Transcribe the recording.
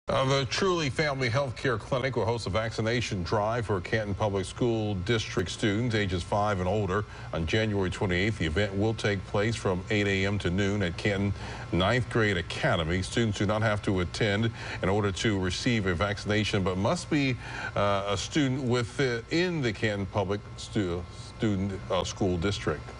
The Truly Family Health Care Clinic will host a vaccination drive for Canton Public School District students ages 5 and older on January 28th. The event will take place from 8 a.m. to noon at Canton 9th Grade Academy. Students do not have to attend in order to receive a vaccination, but must be a student within the Canton Public School District.